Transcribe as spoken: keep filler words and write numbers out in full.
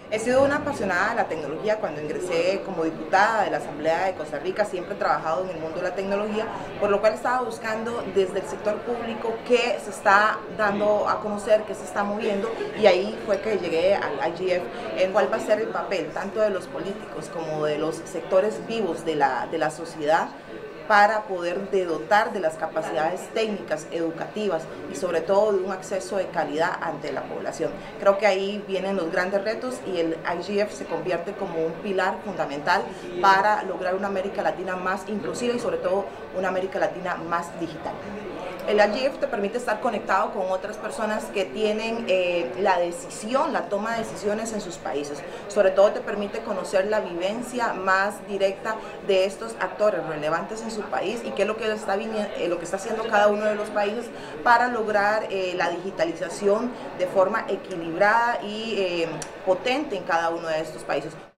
He sido una apasionada de la tecnología. Cuando ingresé como diputada de la Asamblea de Costa Rica, siempre he trabajado en el mundo de la tecnología, por lo cual estaba buscando desde el sector público qué se está dando a conocer, qué se está moviendo, y ahí fue que llegué al I G F, en cuál va a ser el papel tanto de los políticos como de los sectores vivos de la, de la sociedad, para poder de dotar de las capacidades técnicas, educativas y sobre todo de un acceso de calidad ante la población. Creo que ahí vienen los grandes retos y el I G F se convierte como un pilar fundamental para lograr una América Latina más inclusiva y sobre todo una América Latina más digital. El I G F te permite estar conectado con otras personas que tienen eh, la decisión, la toma de decisiones en sus países. Sobre todo te permite conocer la vivencia más directa de estos actores relevantes en su país y qué es lo que está, eh, lo que está haciendo cada uno de los países para lograr eh, la digitalización de forma equilibrada y eh, potente en cada uno de estos países.